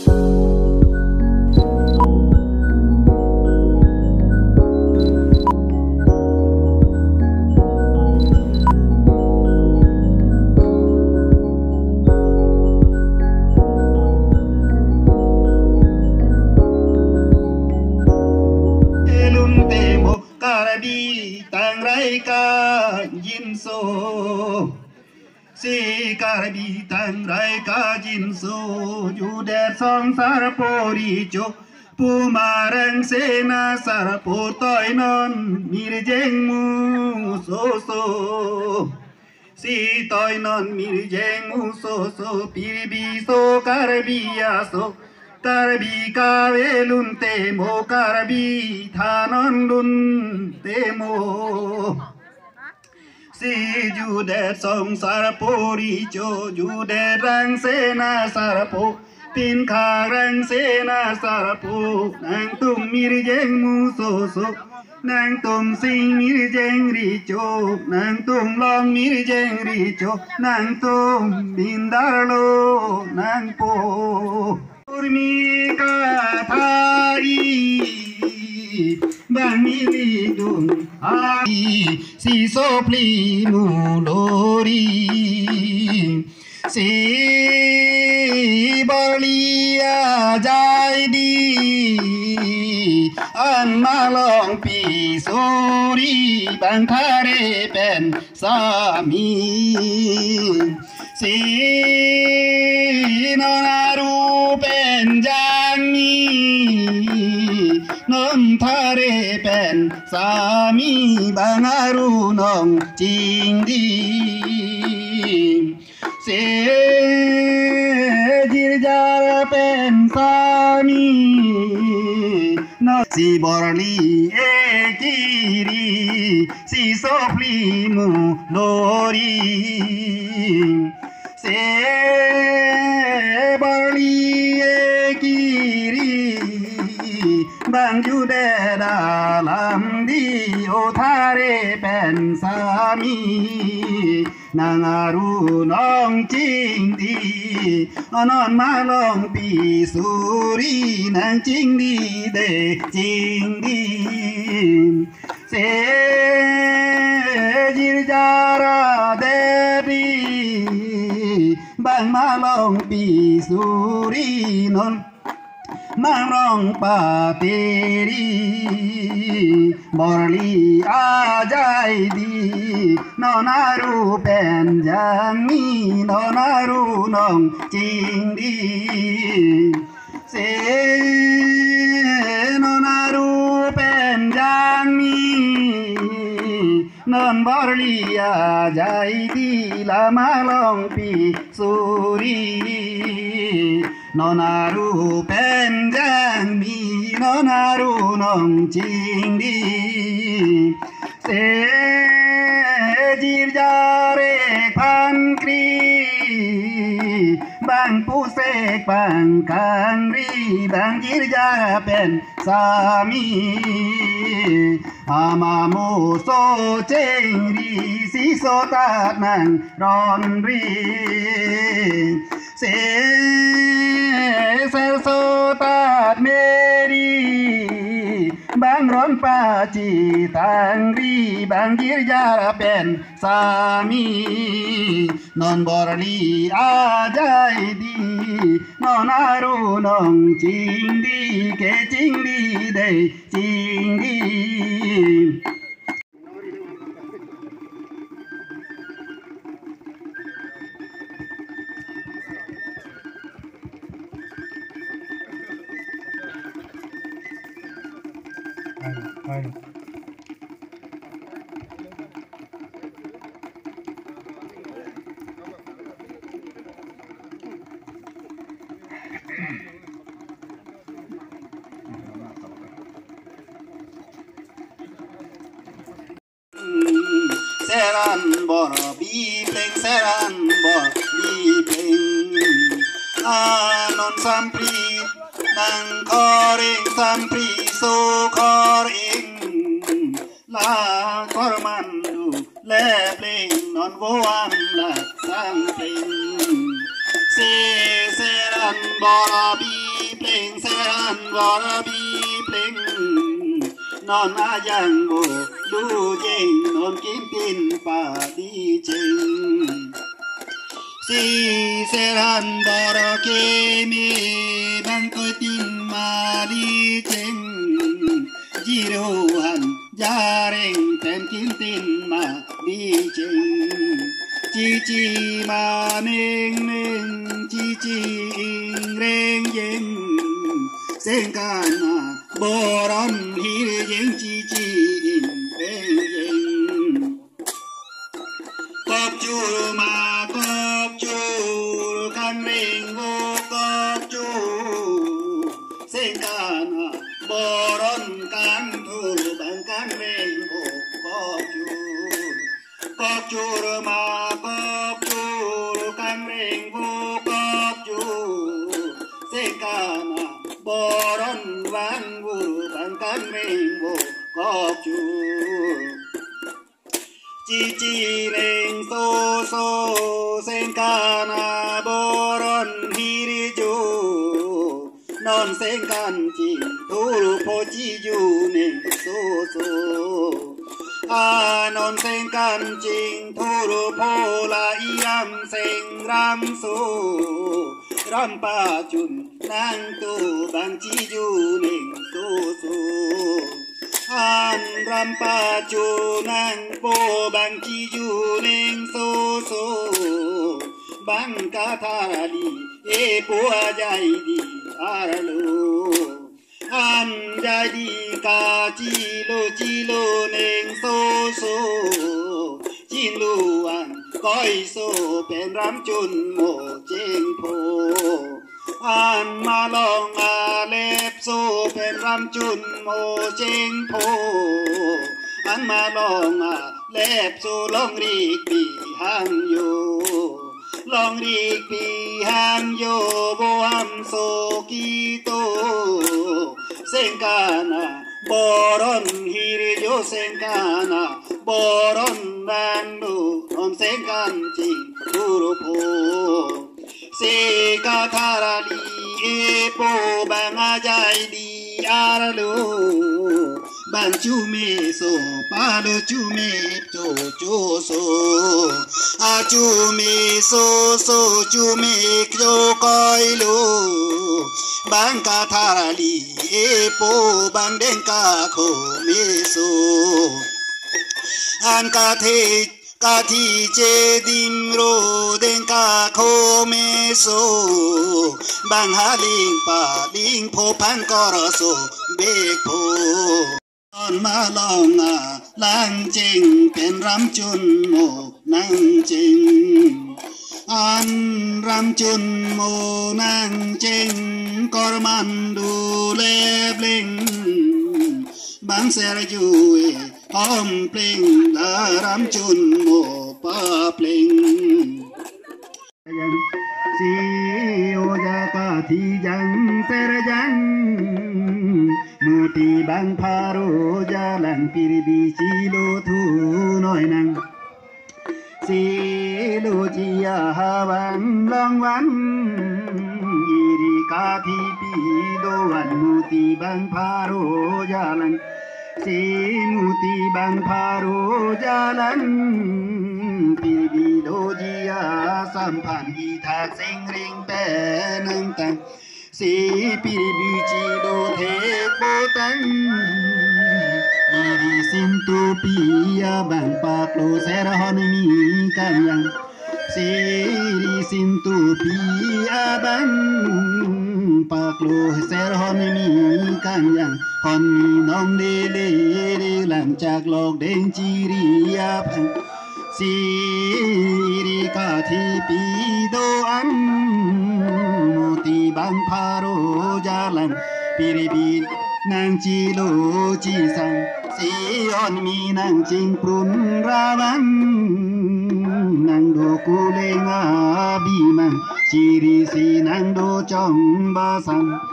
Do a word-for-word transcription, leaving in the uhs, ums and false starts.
ยินโซสีการบีตังไรกาจินโซอยู่แดดสองสารโปริโจปูมารังเสนาสารโปต้อยนอนมีรเจงมูโซโซสีต้อยนอนมีรเจงมูโซโซปีบีโซการบียาโซการบีกาเวลุนเตโมการบีทานอนลุนเตโมสีจูเดสองสารโปริโจจูเดรังเสนาสารโปปินขารังเสนาสารโปนางตุมมีรเจงมูโซโซนางตุมสิงมีรเจงริโจนางตุมลองมีรเจงริโจนางตุมบินดาโลนางโปมีกาทารีบางมิลิดุนอาสีโซพลีมูโลรีสีบอลีอาใจดีอันมาลองปีโซรีบางทาเรเป็นสามีสีนนารูเป็นจางมีนนทาเรเป็นสามีบางอารูน้องจริงดีเสจิรจารเป็นสามีนสีบอรลีเอกิรีสีโซพลีมูโลรีเสบอรลีเอกิรีบางอยู่เดดาลัมดีโอทาเรเป็นสามีนางอารูน้องจริงดีนอนมาลองปีสุรีนางจริงดีเดจริงดีเสจิรจาราเดบีบางมาลองปีสุรีนนมาร้องปาเตรีบอรลีอาใจดีนอนารูเป็นยังมีนอนารูน้องจริงดีเสนอนารูเป็นยังมีนอนบอรลีอาใจดีละมาลองปีสุรีนอนารูเป็นยังมีนอนารูน้องจริงดีเสจิรจาเรกพันกรีบางผู้เสกบางคังรีบางจิรจาเป็นสามีอามาโมโซเจงรีสีโซตานังรอนรีเสเซโซตาเมรีบางร้อนปาจีตังรีบางจิรจาเป็นสามีนอนบอรลีอาใจดีนอนอารูน้องจริงดีเกจริงดีเดจริงดีไปเซรันบอรบีเพลงเซรันบอรบีเพลงอานนสัมปรีนังคอเริงสัมปรีโซคอเริงลาคอรมันดูแลเพลงนอนโวอันละสังเพลงเซเซรันบอรบีรันวรบีเพลงนอนอายังโบดูเจงนอนกินตินป่าดีเจงสีเสรันบอรเกมีบังกอยตินมาลีเจงจีโรหันยาเร่งเต็มกินตินมาดีเจงจีจีมาเน่งเน่งจีจีอิงเร่งเย็นเส้นกันบอรอนฮีเร่เย็นจีจีอิงเร่งเย็นกอบจูมากอบจูคันเร่งโวกอบจูเส้นกันบอรอนกันทูบังกันเร่งโวกอบจูกอบจูมากอบจูกันเร่งโวกอบจูเส้นกันบอรอนวันวูบังกันเร่งโวกอบจูจีจีเร่งโซโซเส้นกันบอรอนฮิริจูนอนเส้นกันจิงทูรุโพจิจูเน่งโซโซอานอนเส้นกันจิงทูรุโพลาอีรำเส้นรำโซรำปาจุนนางตูบังจิจูเน่งโซโซอันรำปาจูนังโปบังจีจูเน่งโซโซบังกาทาลีเอปัวใจดีอาราโลอันใจดีกาจิโลจิโลเน่งโซโซจินลูอันก้อยโซเป็นรำจุนโมเจงโพอันมาลองอาเล็บโซเป็นรำจุนโมเจงโพอันมาลองอาเล็บโซลองรีกปีหังโยลองรีกปีหังโยโบฮัมโซกิโตเซงกานาบอรอนฮิริโยเซงกานาบอรอนดันดูอมเซงกันจิงดูโรโพเซกาทาราลีเอโปบังอาใจดีอาราโลบังจูเมโซปาโลจูเมโจโจโซอาจูเมโซโซจูเมโจคอยโลบังกาทาราลีเอโปบังเดงกาโคเมโซอันกาเทกาทีเจดิมโรเดงกาโคเมโซบังฮาลิงปาลิงโพพันกอรโซเบกโพตอนมาลองอาลังจริงเป็นรำจุนโมนังจริงอันรำจุนโมนังจริงกอรมันดูเลบลิงบังเสรจูเออมเพลงลารำจุนโมปาเพลงสีโอจากาทีจังเสรจังมูติบังพาโรจาลังปิริบิชิโลทูน้อยนังสีโลจิยาฮาบังลังวันอิริกาทีปีโดวันมูติบังพาโรจาลังสีมูติบังพาโรจาลังปิริบิโดจิยาสัมพันธ์อีทักเซ็งเริงแปนังตังสีปิริบิจิโดเทโปตังอิริสินตุปิยาบังปากโลเสรหอนมีกันยังสีริสินตุปิยาบังปากโลเสรหอนมีกันยังฮอนมีน้องเดเลเรหลังจากโลกเด้งจิริยาพังสีริกาทีปีโดอันมูติบังพาโรจาลังปิริบินางจีโลจีสังสีออนมีนางจิงปรุนราวันนางโดกุเลงาบีมังจีรีสีนางโดจองบาสัง